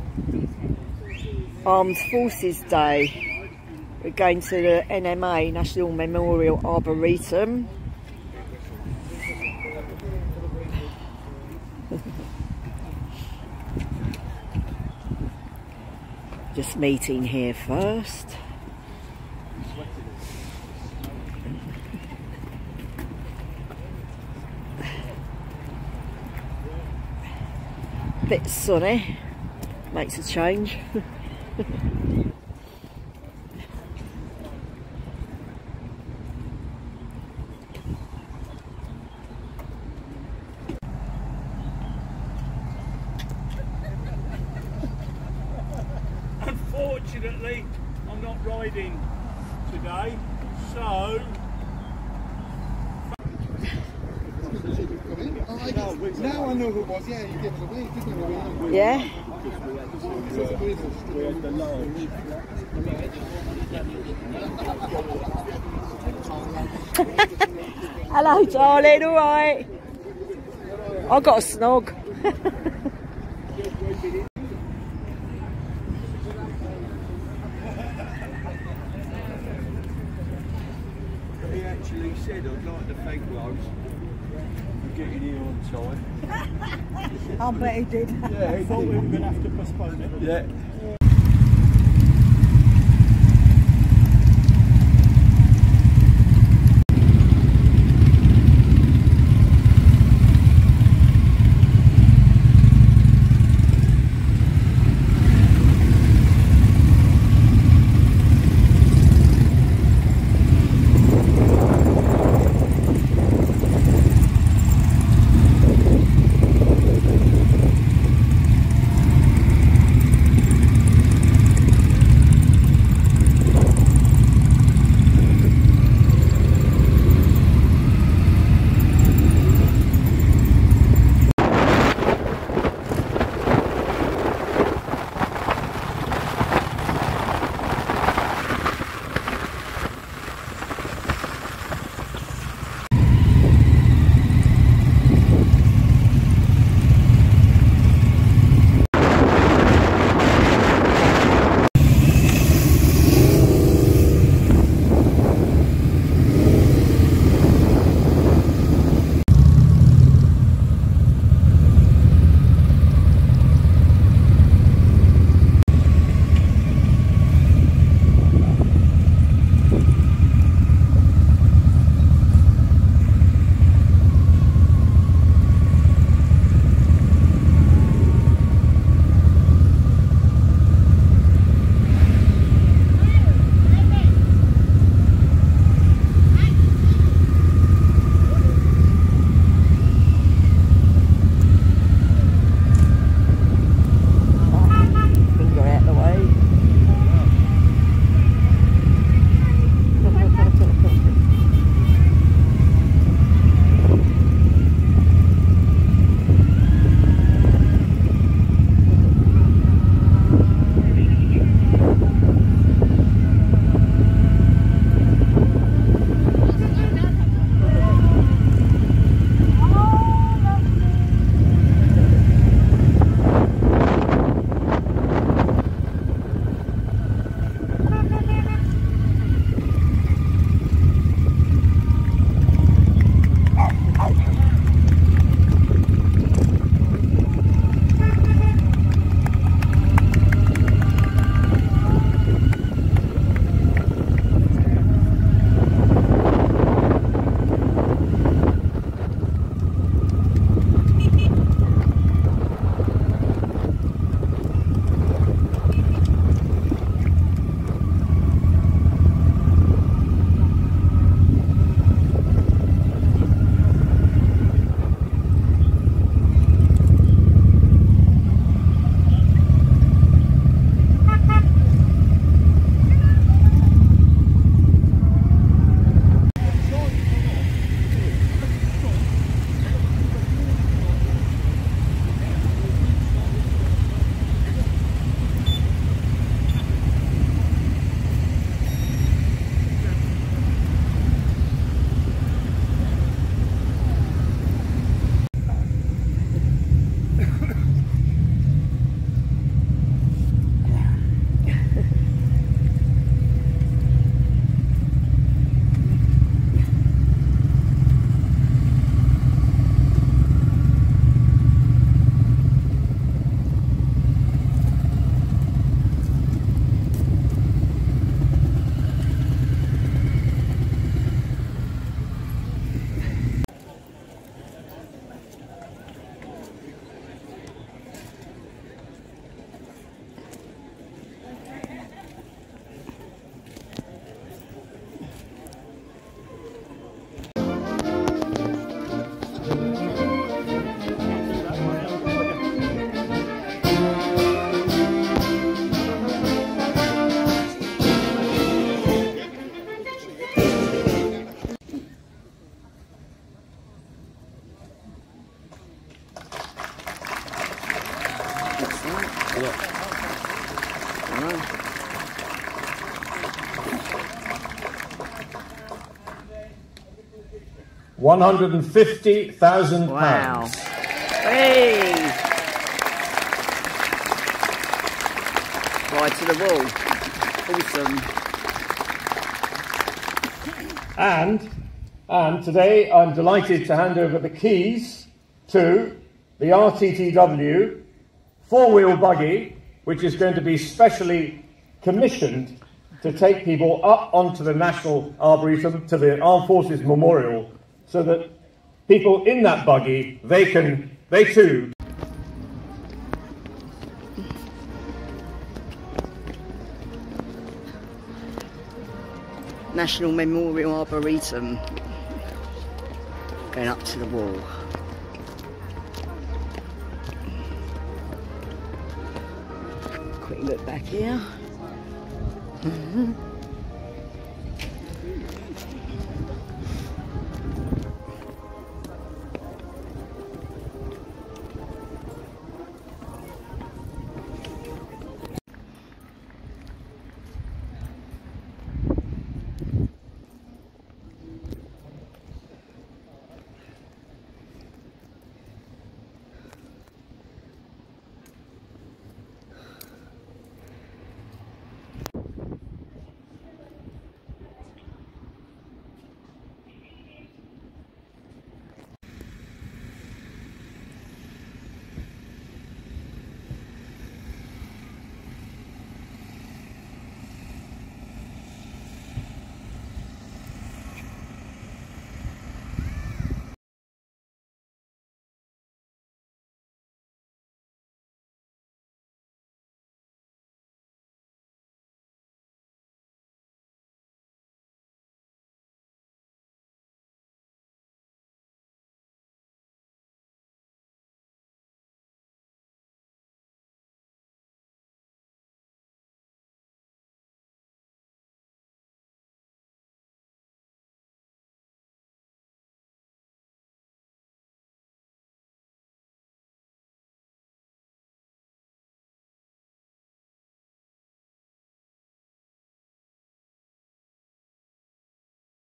Armed Forces Day. We're going to the NMA, National Memorial Arboretum. Just meeting here first. Bit sunny, makes a change. Unfortunately, I'm not riding today, so... Now I know who it was, yeah, you gave us away, didn't you? Yeah? We had the large. Hello darling, alright? I got a snog. He actually said, I'd like to thank Rose for getting here on time. I bet he did. Yeah, he thought we were going to have to postpone it. Yeah. Look. 150,000 Wow. pounds. Hey! Right to the wall. Awesome. And today I'm delighted to hand over the keys to the RTTW four-wheel buggy, which is going to be specially commissioned to take people up onto the National Arboretum, to the Armed Forces Memorial, so that people in that buggy, they too. National Memorial Arboretum. Going up to the wall. Quick look back here.